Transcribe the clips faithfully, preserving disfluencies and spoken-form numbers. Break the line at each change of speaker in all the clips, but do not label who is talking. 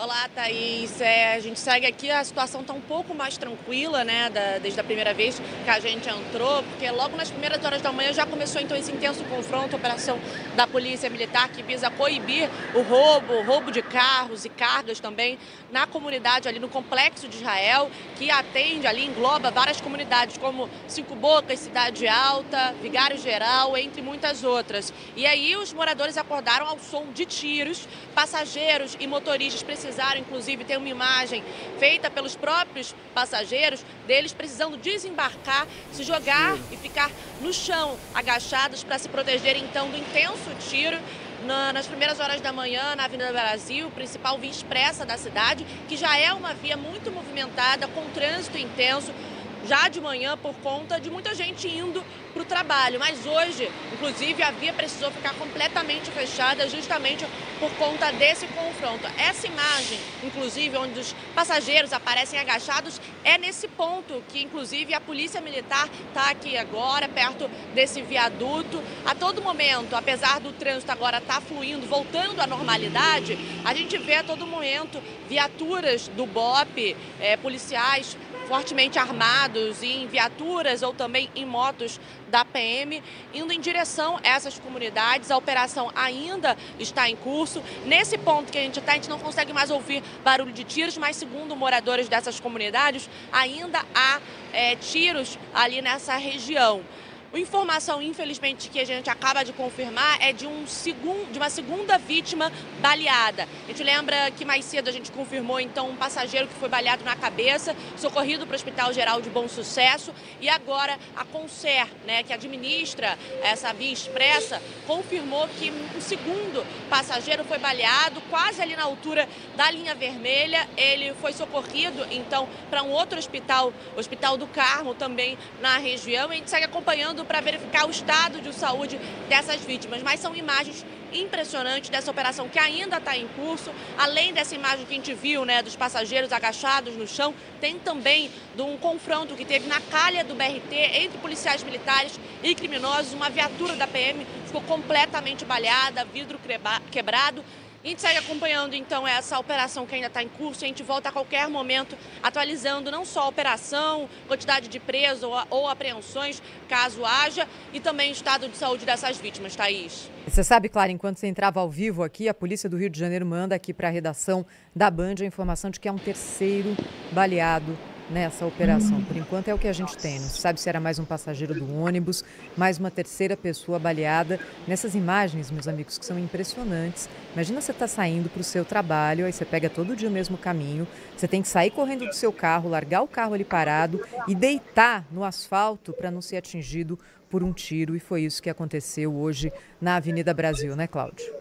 Olá, Thaís. É, a gente segue aqui, a situação está um pouco mais tranquila, né, da, desde a primeira vez que a gente entrou, porque logo nas primeiras horas da manhã já começou então esse intenso confronto, operação da Polícia Militar que visa coibir o roubo, o roubo de carros e cargas também na comunidade ali no Complexo de Israel, que atende ali, engloba várias comunidades como Cinco Bocas, Cidade Alta, Vigário Geral, entre muitas outras. E aí os moradores acordaram ao som de tiros, passageiros e motoristas precisaram, inclusive, ter uma imagem feita pelos próprios passageiros, deles precisando desembarcar, se jogar e ficar no chão, agachados, para se protegerem, então, do intenso tiro na, nas primeiras horas da manhã, na Avenida Brasil, principal via expressa da cidade, que já é uma via muito movimentada, com trânsito intenso, já de manhã, por conta de muita gente indo para o trabalho. Mas hoje, inclusive, a via precisou ficar completamente fechada justamente por conta desse confronto. Essa imagem, inclusive, onde os passageiros aparecem agachados, é nesse ponto que, inclusive, a Polícia Militar está aqui agora, perto desse viaduto. A todo momento, apesar do trânsito agora estar fluindo, voltando à normalidade, a gente vê a todo momento viaturas do B O P, é, policiais fortemente armados em viaturas ou também em motos da P M, indo em direção a essas comunidades. A operação ainda está em curso. Nesse ponto que a gente está, a gente não consegue mais ouvir barulho de tiros, mas segundo moradores dessas comunidades, ainda há é, tiros ali nessa região. A informação, infelizmente, que a gente acaba de confirmar é de, um segundo, de uma segunda vítima baleada. A gente lembra que mais cedo a gente confirmou, então, um passageiro que foi baleado na cabeça, socorrido para o Hospital Geral de Bom Sucesso. E agora a Concer, né, que administra essa via expressa, confirmou que um segundo passageiro foi baleado, quase ali na altura da linha vermelha. Ele foi socorrido, então, para um outro hospital, o Hospital do Carmo, também na região. E a gente segue acompanhando para verificar o estado de saúde dessas vítimas. Mas são imagens impressionantes dessa operação que ainda está em curso. Além dessa imagem que a gente viu, né, dos passageiros agachados no chão, tem também de um confronto que teve na calha do B R T entre policiais militares e criminosos. Uma viatura da P M ficou completamente baleada, vidro quebrado. A gente segue acompanhando, então, essa operação que ainda está em curso. A gente volta a qualquer momento atualizando não só a operação, quantidade de presos ou, ou apreensões, caso haja, e também o estado de saúde dessas vítimas, Thaís.
Você sabe, Clara, enquanto você entrava ao vivo aqui, a Polícia do Rio de Janeiro manda aqui para a redação da Band a informação de que é um terceiro baleado nessa operação. Por enquanto é o que a gente tem. Não se sabe se era mais um passageiro do ônibus, mais uma terceira pessoa baleada. Nessas imagens, meus amigos, que são impressionantes. Imagina você estar saindo para o seu trabalho, aí você pega todo dia o mesmo caminho, você tem que sair correndo do seu carro, largar o carro ali parado e deitar no asfalto para não ser atingido por um tiro. E foi isso que aconteceu hoje na Avenida Brasil, né, Cláudio?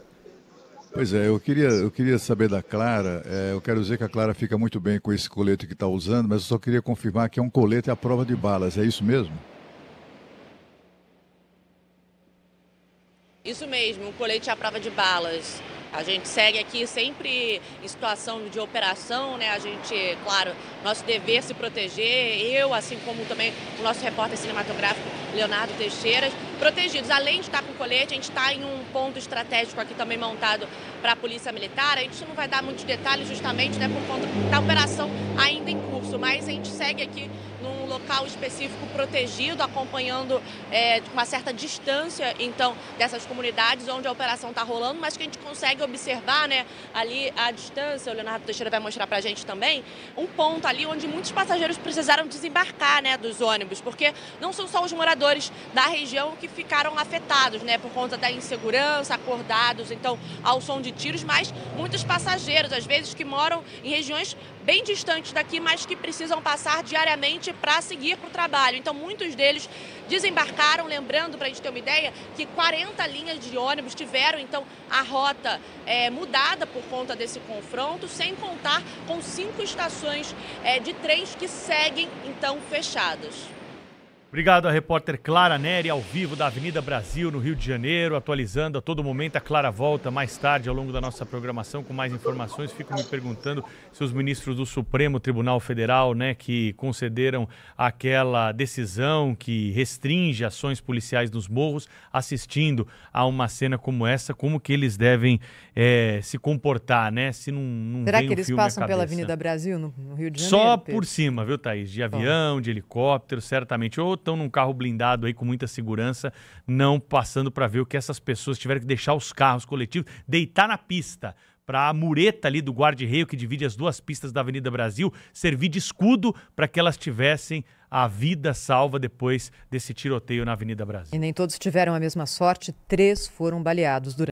Pois é, eu queria, eu queria saber da Clara, é, eu quero dizer que a Clara fica muito bem com esse colete que está usando, mas eu só queria confirmar que é um colete à prova de balas, é isso mesmo?
Isso mesmo, um colete à prova de balas. A gente segue aqui sempre em situação de operação, né? A gente, claro, nosso dever é se proteger, eu, assim como também o nosso repórter cinematográfico Leonardo Teixeira, protegidos. Além de estar com colete, a gente está em um ponto estratégico aqui também montado para a Polícia Militar. A gente não vai dar muitos detalhes justamente, né, por conta da operação ainda em curso, mas a gente segue aqui num local específico protegido, acompanhando é, com uma certa distância, então, dessas comunidades onde a operação está rolando, mas que a gente consegue observar, né, ali à distância, o Leonardo Teixeira vai mostrar para a gente também, um ponto ali onde muitos passageiros precisaram desembarcar, né, dos ônibus, porque não são só os moradores da região que ficaram afetados, né, por conta da insegurança, acordados, então, ao som de tiros, mas muitos passageiros, às vezes, que moram em regiões bem distantes daqui, mas que precisam passar diariamente para seguir para o trabalho. Então, muitos deles desembarcaram, lembrando, para a gente ter uma ideia, que quarenta linhas de ônibus tiveram, então, a rota é, mudada por conta desse confronto, sem contar com cinco estações é, de trens que seguem, então, fechadas.
Obrigado à repórter Clara Neri, ao vivo da Avenida Brasil, no Rio de Janeiro, atualizando a todo momento. A Clara volta mais tarde ao longo da nossa programação com mais informações. Fico me perguntando se os ministros do Supremo Tribunal Federal, né, que concederam aquela decisão que restringe ações policiais nos morros, assistindo a uma cena como essa, como que eles devem é, se comportar, né? Se não, não
Será
vem
que
um
eles
filme à
passam pela
cabeça.
Avenida Brasil, no, no Rio de Janeiro?
Só
Pedro?
por cima, viu, Thaís? De avião, de helicóptero, certamente. Ou estão num carro blindado aí com muita segurança, não passando para ver o que essas pessoas tiveram que deixar os carros coletivos, deitar na pista para a mureta ali do guarda-reio que divide as duas pistas da Avenida Brasil servir de escudo para que elas tivessem a vida salva depois desse tiroteio na Avenida Brasil.
E nem todos tiveram a mesma sorte, três foram baleados durante